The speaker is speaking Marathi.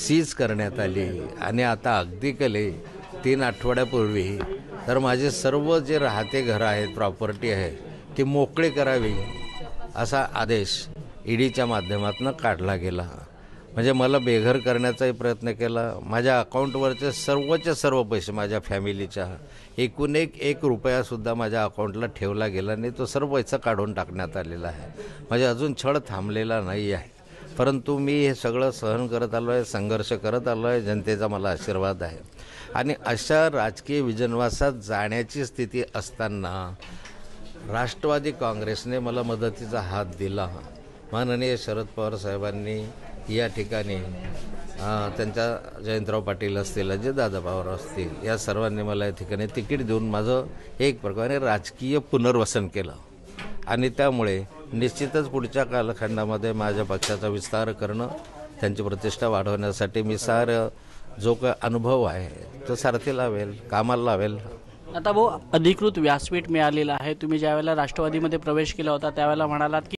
सीज करण्यात आली आणि आता अगदी कले 3 आठवड्यापूर्वी तर माझे सर्व जे राहते घरं आहेत, प्रॉपर्टी आहे, ती मोकळी करावी असा आदेश ईडीच्या माध्यमातून काढला गेला. म्हणजे मला बेघर करण्याचाही प्रयत्न केला. माझ्या अकाउंटवरचे सर्वचे सर्व पैसे माझ्या फॅमिलीच्या एकूण एक रुपयासुद्धा माझ्या अकाउंटला ठेवला गेला नाही. तो सर्व पैसा काढून टाकण्यात आलेला आहे. म्हणजे अजून छळ थांबलेला नाही आहे. परंतु मी हे सगळं सहन करत आलो आहे, संघर्ष करत आलो आहे. जनतेचा मला आशीर्वाद आहे. आणि अशा राजकीय विजनवासात जाण्याची स्थिती असताना राष्ट्रवादी काँग्रेसने मला मदतीचा हात दिला. माननीय शरद पवार साहेबांनी या ठिकाणी त्यांच्या जयंतराव पाटील असतील, अजितदादा पवार असतील, या सर्वांनी मला या ठिकाणी तिकीट देऊन माझं एक प्रकारे राजकीय पुनर्वसन केलं. आणि त्यामुळे निश्चितच पुढच्या कालखंडामध्ये माझ्या पक्षाचा विस्तार करणं, त्यांची प्रतिष्ठा वाढवण्यासाठी मी जो काय अनुभव आहे तो सारथी लावेल, कामाला लावेल. आता भाऊ, अधिकृत व्यासपीठ मिळालेलं आहे. तुम्ही ज्यावेळेला राष्ट्रवादीमध्ये प्रवेश केला होता त्यावेळेला म्हणालात की